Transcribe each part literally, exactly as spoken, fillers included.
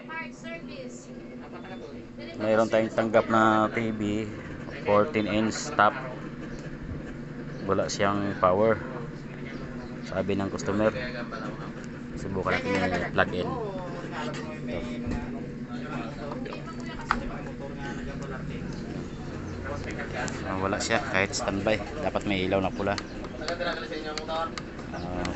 Mayroon tayong tanggap na T V, fourteen inch top. Wala siyang power, sabi ng customer. Subukan natin i-plug in. Ito. Uh, wala siya kahit standby. Dapat may ilaw na pula. Uh,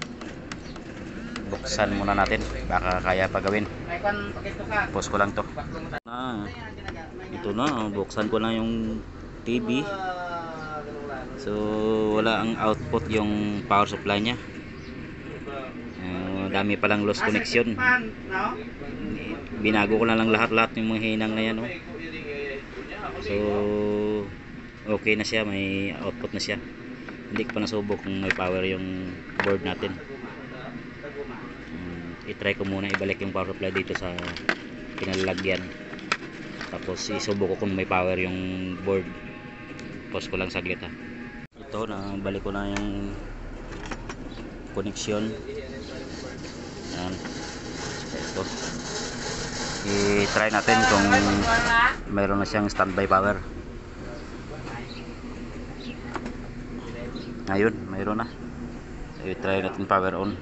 buksan muna natin, baka kaya pa gawin. Post ko lang to. Ah, ito na, buksan ko na yung T V. So wala ang output yung power supply nya. Uh, dami palang lost connection. Binago ko na lang lahat-lahat yung mga hinang na yan, oh. So okay na siya, may output na siya. Hindi ko pa nasubok kung may power yung board natin. um, i-try ko muna ibalik yung power supply dito sa pinalalagyan, tapos isubok ko kung may power yung board. Pause ko lang saglit, ha. Ito na, balik ko na yung connection. Yan. Ito, i-try natin kung mayroon na siyang standby power. Ngayon mayroon na. I-try natin power on.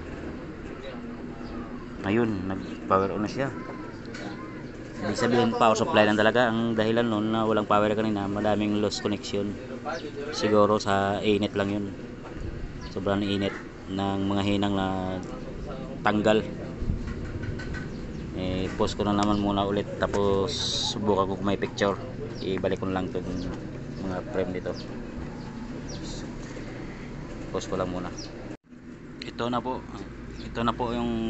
Ngayon nag power on na siya. Ibig sabihin power supply lang talaga ang dahilan noon na walang power kanina. Madaming lost connection. Siguro sa init lang yun, sobrang init ng mga hinang na tanggal. Eh, post ko na naman muna ulit, tapos subukan ko kung may picture. Ibalik ko na lang itong mga frame dito. Post ko lang muna. Ito na po, ito na po yung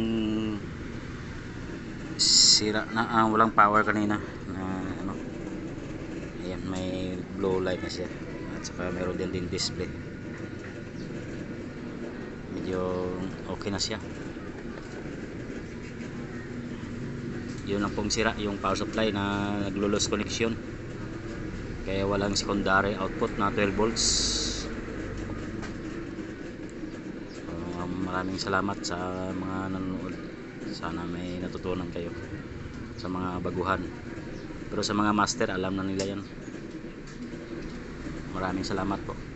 sira na, ah, walang power kanina na ano. Ayan, may blue light na siya, at saka meron din din display. Medyo okay na siya. Yun lang pong sira, yung power supply na naglo-loss connection, kaya walang secondary output na twelve volts. Uh, maraming salamat sa mga nanonood. Sana may natutunan kayo sa mga baguhan, pero sa mga master alam na nila yan. Maraming salamat po.